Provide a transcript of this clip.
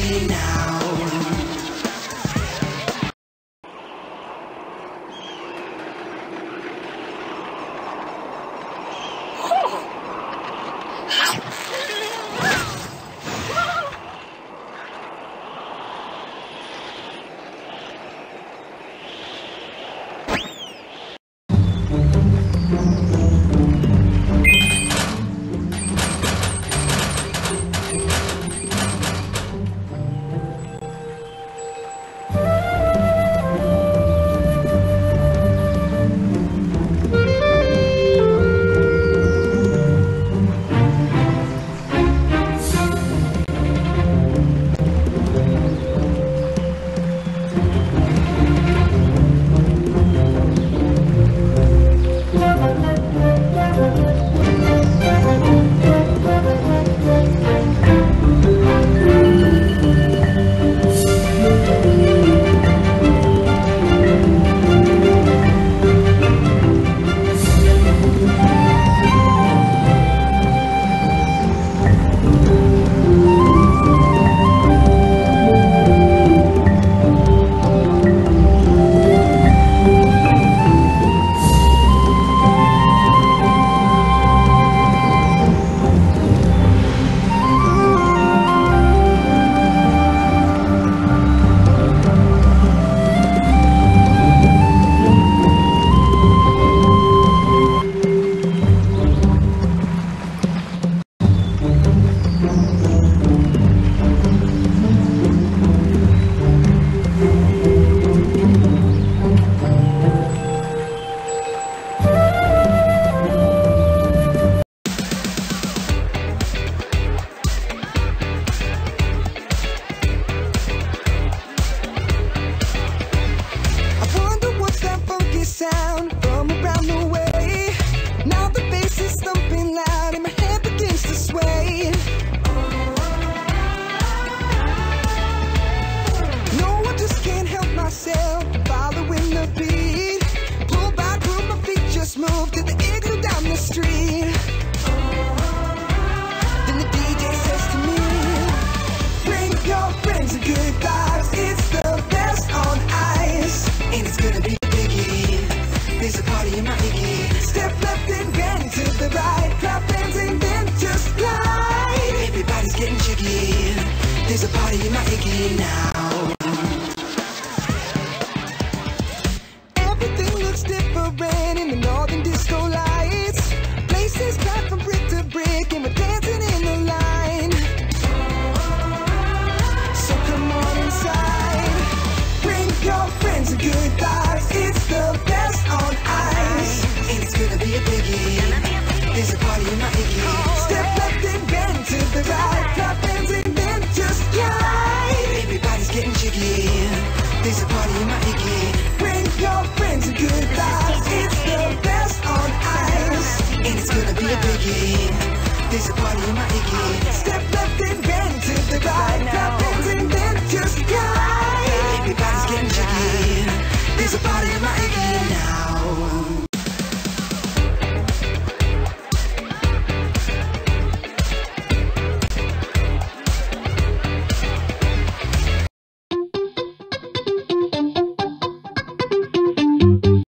Iggy now. Sound from around the way. Now the bass is thumping loud and my head begins to sway. No, I just can't help myself following the beat. Pull by group, my feet just move to the igloo down the street. Then the DJ says to me, bring your friends and good vibes. It's the best on ice, and it's gonna be there's a party in my Iggy. Step left and bend to the right. Clap hands and then just glide. Everybody's getting jiggy. There's a party in my Iggy now. Everything looks different in the northern disco lights. Places packed from brick to brick and we're dancing in the line. So come on inside. Bring your friends and good vibes. It's the best on ice, and it's gonna be a biggie. There's a party in my Iggy. Step left and bend to the right. Clap hands and then just glide. Everybody's getting jiggy. There's a party in my Iggy. Bring your friends and good vibes. It's the best on ice, and it's gonna be a biggie. There's a party in my Iggy. Step left and bend to the right.